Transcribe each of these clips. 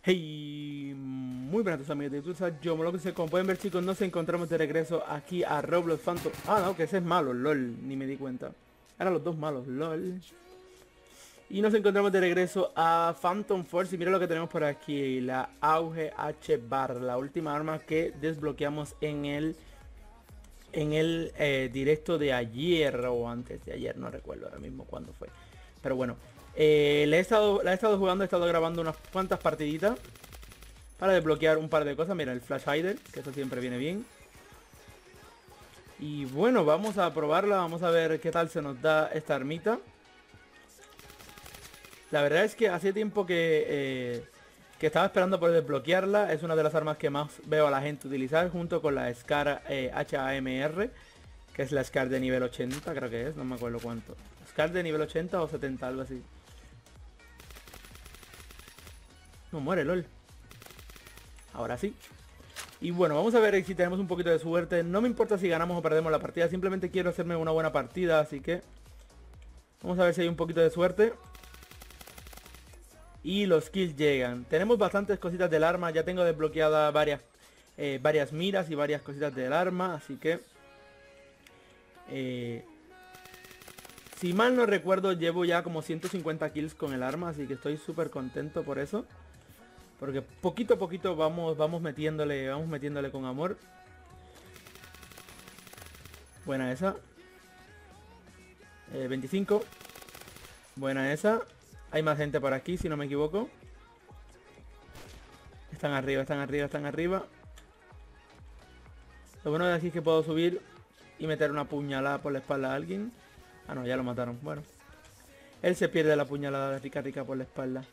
Hey, muy buenas amigos de YouTube, yo Moloco, como pueden ver chicos, nos encontramos de regreso aquí a Roblox Phantom. Ah, no, que ese es malo, lol, ni me di cuenta. Eran los dos malos, lol. Y nos encontramos de regreso a Phantom Force y mira lo que tenemos por aquí, la Auge H Bar, la última arma que desbloqueamos en el directo de ayer o antes de ayer, no recuerdo ahora mismo cuándo fue. Pero bueno, la he estado jugando, he estado grabando unas cuantas partiditas para desbloquear un par de cosas. Mira, el Flash Hider, que eso siempre viene bien. Y bueno, vamos a probarla, vamos a ver qué tal se nos da esta armita. La verdad es que hace tiempo que estaba esperando por desbloquearla. Es una de las armas que más veo a la gente utilizar junto con la Scar HAMR, que es la Scar de nivel 80, creo que es, no me acuerdo cuánto. Scar de nivel 80 o 70, algo así. No muere, lol. Ahora sí. Y bueno, vamos a ver si tenemos un poquito de suerte. No me importa si ganamos o perdemos la partida. Simplemente quiero hacerme una buena partida. Así que vamos a ver si hay un poquito de suerte. Y los kills llegan. Tenemos bastantes cositas del arma. Ya tengo desbloqueadas varias miras y varias cositas del arma. Así que si mal no recuerdo, llevo ya como 150 kills con el arma. Así que estoy súper contento por eso. Porque poquito a poquito vamos metiéndole con amor. Buena esa. 25. Buena esa. Hay más gente por aquí, si no me equivoco. Están arriba, están arriba, están arriba. Lo bueno de aquí es que puedo subir y meter una puñalada por la espalda a alguien. Ah, no, ya lo mataron. Bueno. Él se pierde la puñalada de rica rica por la espalda.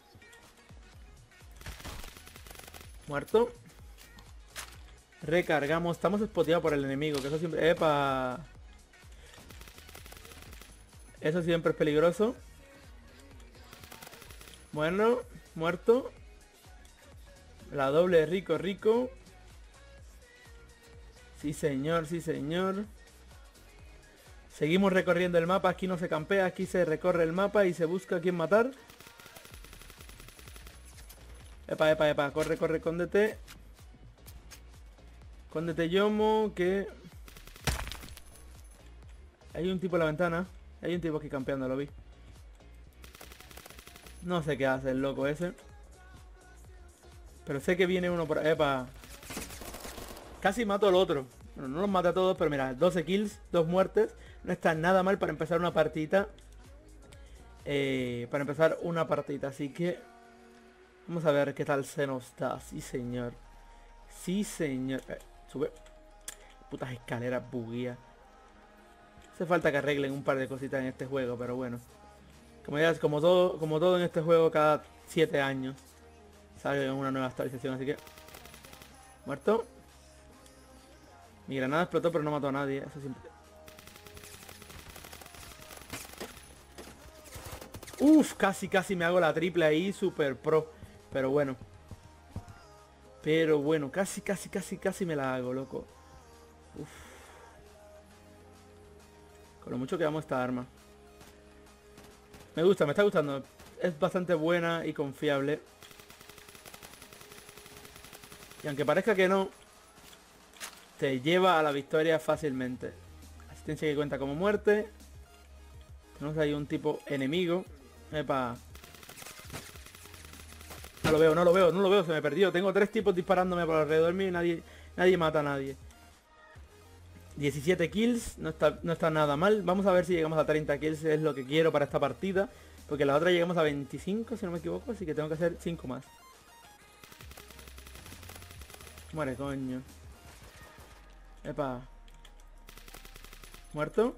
Muerto. Recargamos. Estamos spoteados por el enemigo, que eso siempre... ¡Epa! Eso siempre es peligroso. Bueno, muerto. La doble rico, rico. Sí señor, sí señor. Seguimos recorriendo el mapa. Aquí no se campea, aquí se recorre el mapa y se busca a quién matar. Epa, epa, epa. Corre, corre, cóndete. Cóndete, Yomo, que... Hay un tipo en la ventana. Hay un tipo aquí campeando, lo vi. No sé qué hace el loco ese. Pero sé que viene uno por... ¡Epa! Casi mato al otro. Bueno, no los mata a todos, pero mira, 12 kills, 2 muertes. No está nada mal para empezar una partida. Así que... Vamos a ver qué tal se nos da. Sí, señor. Sí, señor. Sube. Putas escaleras buguías. Hace falta que arreglen un par de cositas en este juego, pero bueno. Como todo en este juego, cada 7 años sale una nueva actualización, así que... Muerto. Mi granada explotó, pero no mató a nadie. Eso siempre... Uf, casi me hago la triple ahí, super pro. Pero bueno. Casi me la hago, loco. Uf. Con lo mucho que amo esta arma. Me está gustando. Es bastante buena y confiable. Y aunque parezca que no, te lleva a la victoria fácilmente. Asistencia que cuenta como muerte. Tenemos ahí un tipo enemigo. Epa. No lo veo, se me perdió. Tengo 3 tipos disparándome por alrededor mío y nadie mata a nadie. 17 kills, no está nada mal. Vamos a ver si llegamos a 30 kills, es lo que quiero para esta partida. Porque la otra llegamos a 25, si no me equivoco, así que tengo que hacer 5 más. Muere, coño. Epa. Muerto.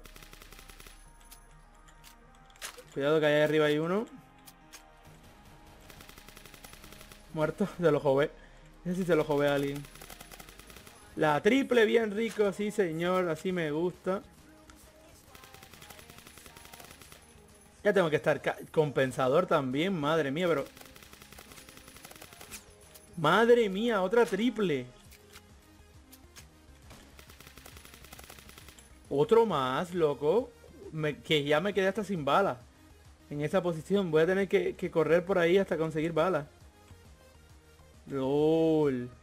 Cuidado que ahí arriba hay uno. Muerto, se lo jové. Ese sí se lo jové a alguien. La triple bien rico, sí señor, así me gusta. Ya tengo que estar compensador también, madre mía, pero... Madre mía, otra triple. Otro más, loco. Que ya me quedé hasta sin balas. En esa posición. Voy a tener que correr por ahí hasta conseguir balas. LOL.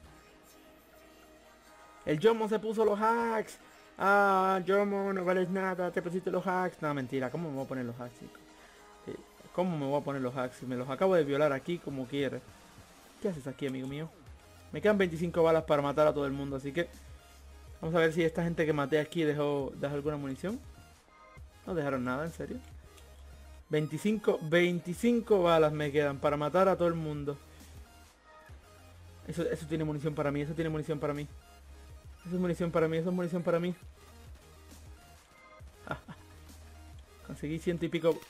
El Yomo se puso los hacks. Ah, Yomo, no vales nada, te pusiste los hacks. No, mentira, ¿cómo me voy a poner los hacks, chicos? ¿Cómo me voy a poner los hacks? Me los acabo de violar aquí como quiere. ¿Qué haces aquí, amigo mío? Me quedan 25 balas para matar a todo el mundo, así que... Vamos a ver si esta gente que maté aquí dejó alguna munición. No dejaron nada, en serio. 25 balas me quedan para matar a todo el mundo. Eso tiene munición para mí, eso tiene munición para mí. Eso es munición para mí, eso es munición para mí. Conseguí 100 y pico.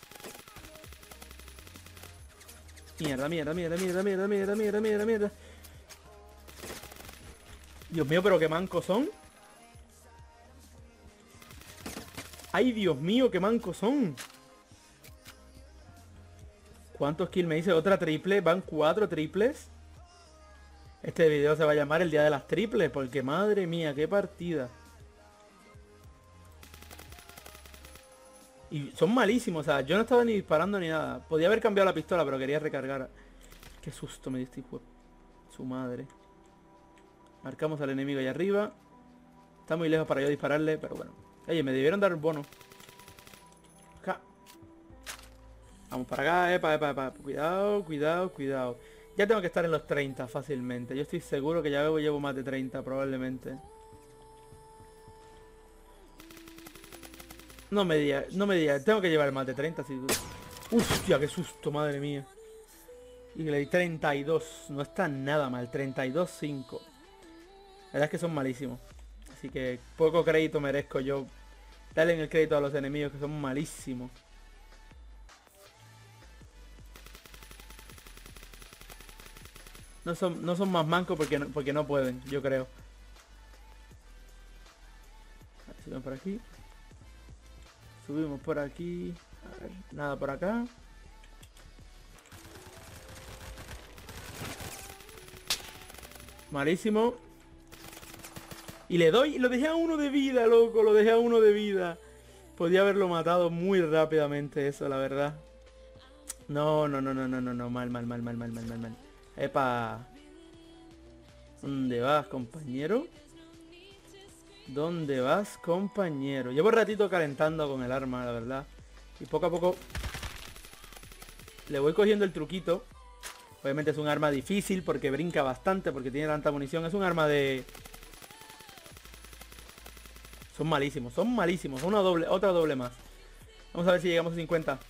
Mierda, mierda, mierda, mierda, mierda, mierda, mierda, mierda, mierda. Dios mío, pero qué mancos son. Ay, Dios mío, qué mancos son. ¿Cuántos kills me hice? Otra triple, van 4 triples. Este video se va a llamar el día de las triples, porque madre mía, qué partida. Y son malísimos, o sea, yo no estaba ni disparando ni nada. Podía haber cambiado la pistola, pero quería recargar. Qué susto me diste, hijo de su madre. Marcamos al enemigo allá arriba. Está muy lejos para yo dispararle, pero bueno. Oye, me debieron dar el bono. Acá. Vamos para acá, epa. Cuidado, cuidado, cuidado. Ya tengo que estar en los 30 fácilmente. Yo estoy seguro que ya llevo más de 30 probablemente. No me diga, tengo que llevar más de 30 sin duda. Hostia, qué susto, madre mía. Y le di 32, no está nada mal, 32-5. La verdad es que son malísimos. Así que poco crédito merezco yo. Darle en el crédito a los enemigos que son malísimos. No son más mancos porque no pueden, yo creo. A ver si ven por aquí. Subimos por aquí. A ver, nada por acá. Malísimo. Y le doy, lo dejé a 1 de vida, loco, lo dejé a 1 de vida. Podía haberlo matado muy rápidamente eso, la verdad. No, mal. Epa. ¿Dónde vas, compañero? ¿Dónde vas, compañero? Llevo un ratito calentando con el arma, la verdad. Y poco a poco le voy cogiendo el truquito. Obviamente es un arma difícil porque brinca bastante, porque tiene tanta munición. Es un arma de... Son malísimos. Otra doble más. Vamos a ver si llegamos a 50.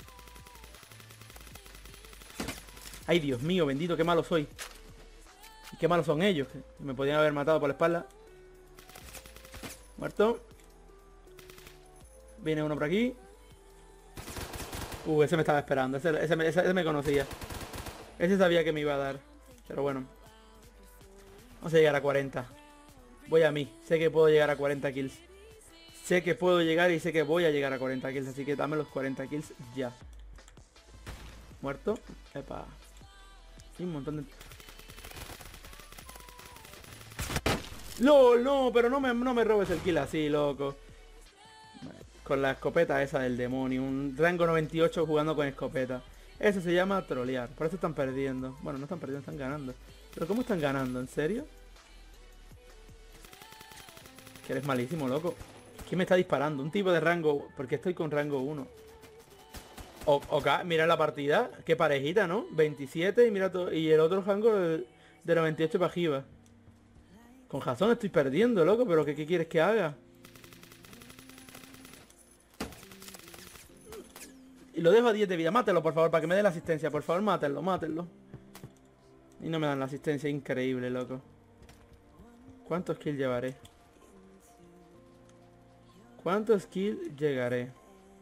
Ay, Dios mío, bendito, qué malo soy. Y qué malos son ellos. Me podían haber matado por la espalda. Muerto. Viene uno por aquí. Ese me estaba esperando. Ese me conocía. Ese sabía que me iba a dar. Pero bueno. Vamos a llegar a 40. Voy a mí. Sé que puedo llegar a 40 kills. Sé que puedo llegar y sé que voy a llegar a 40 kills. Así que dame los 40 kills ya. Muerto. Epa. Y un montón de... ¡Lol! No, pero no me robes el kill así, loco. Con la escopeta esa del demonio. Un rango 98 jugando con escopeta. Eso se llama trolear. Por eso están perdiendo. Bueno, no están perdiendo, están ganando. Pero ¿cómo están ganando? ¿En serio? Que eres malísimo, loco. ¿Quién me está disparando? Un tipo de rango... Porque estoy con rango 1. Mira la partida. Qué parejita, ¿no? 27 y mira todo. Y el otro rango de 98 para arriba. Con razón estoy perdiendo, loco. Pero ¿qué quieres que haga? Y lo dejo a 10 de vida. Mátelo, por favor, para que me dé la asistencia. Por favor, mátenlo. Y no me dan la asistencia. Increíble, loco. ¿Cuántos kills llevaré? ¿Cuántos kills llegaré?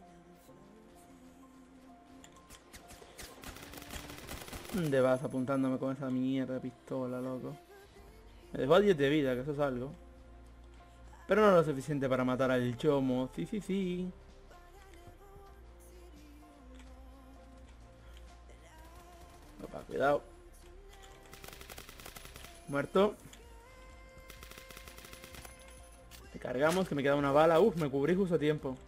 ¿Dónde vas apuntándome con esa mierda de pistola, loco? Me dejó a 10 de vida, que eso es algo. Pero no lo suficiente para matar al Yomo. Sí. Opa, cuidado. Muerto. Te cargamos, que me queda una bala. Uf, me cubrí justo a tiempo.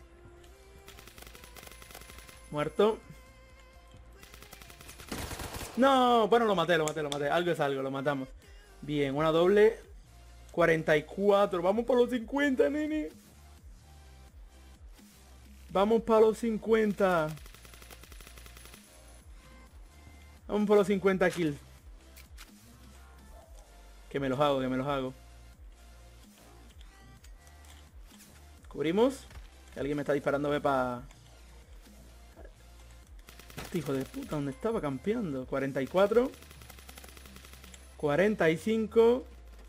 Muerto. No, bueno, lo maté. Algo es algo, lo matamos. Bien, una doble. 44. Vamos por los 50, nene. Vamos para los 50. Vamos por los 50 kills. Que me los hago. Cubrimos. Alguien me está disparando para... Este hijo de puta, ¿dónde estaba campeando? 44. 45.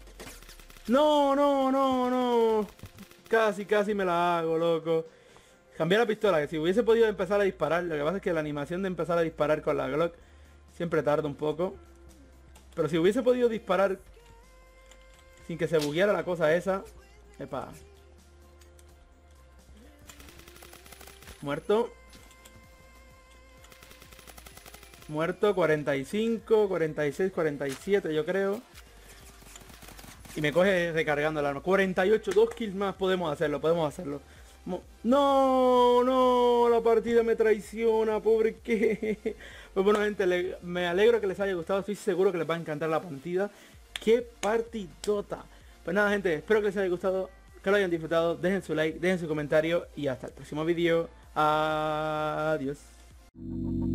No. Casi me la hago, loco. Cambié la pistola, que si hubiese podido empezar a disparar. Lo que pasa es que la animación de empezar a disparar con la Glock siempre tarda un poco. Pero si hubiese podido disparar sin que se bugueara la cosa esa. Epa. Muerto. 45, 46, 47 yo creo. Y me coge recargando el arma. 48, 2 kills más, podemos hacerlo. No, la partida me traiciona, pobre que... Pues bueno, gente, me alegro que les haya gustado. Estoy seguro que les va a encantar la partida. ¡Qué partidota! Pues nada, gente, espero que les haya gustado, que lo hayan disfrutado. Dejen su like, dejen su comentario y hasta el próximo vídeo. Adiós.